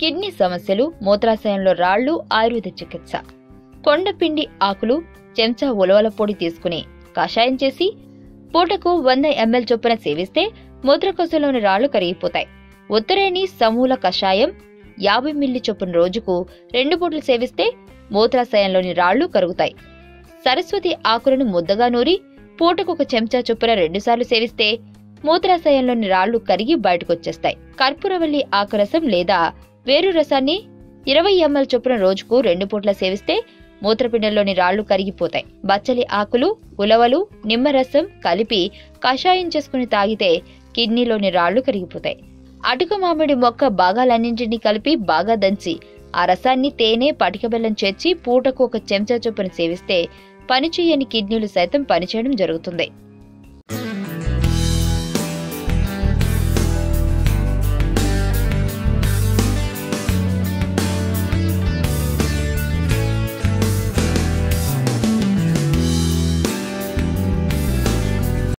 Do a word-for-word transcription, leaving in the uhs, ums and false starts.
Kidney సమస్యలు, మూత్రాశయంలో రాళ్లు, ఆయుర్వేద చికిత్స. కొండపిండి ఆకులు చెంచా ఉలవల పొడి తీసుకుని కషాయం చేసి పూటకు వంద ఎంఎల్ చొప్పున సేవిస్తే మూత్రకోశంలోని రాళ్లు కరిగిపోతాయి. ఉత్తరేణి సమూల కషాయం యాభై మిల్లీ చొప్పున రోజుకు రెండు పూటలు సేవిస్తే మూత్రాశయంలోని రాళ్లు కరుగుతాయి. సరస్వతి ఆకులను ముద్దగా నూరి పూటకు ఒక చెంచా చొప్పున రెండుసార్లు సేవిస్తే మూత్రాశయంలోని రాళ్లు కరిగి బయటకొచ్చేస్తాయి. కర్పూరవల్లి ఆకురసం లేదా వేరు రసాన్ని ఇరవై ఎంఎల్ చొప్పున రోజుకు రెండు పూట్ల సేవిస్తే మూత్రపిండంలోని రాళ్లు కరిగిపోతాయి. బచ్చలి ఆకులు, ఉలవలు, నిమ్మరసం కలిపి కషాయం చేసుకుని తాగితే కిడ్నీలోని రాళ్లు కరిగిపోతాయి. అటుక మామిడి మొక్క భాగాలన్నింటినీ కలిపి బాగా దంచి ఆ రసాన్ని తేనె, పటిక బెల్లం చేర్చి పూటకు ఒక చెంచా చొప్పున సేవిస్తే పనిచేయని కిడ్నీలు సైతం పనిచేయడం జరుగుతుంది.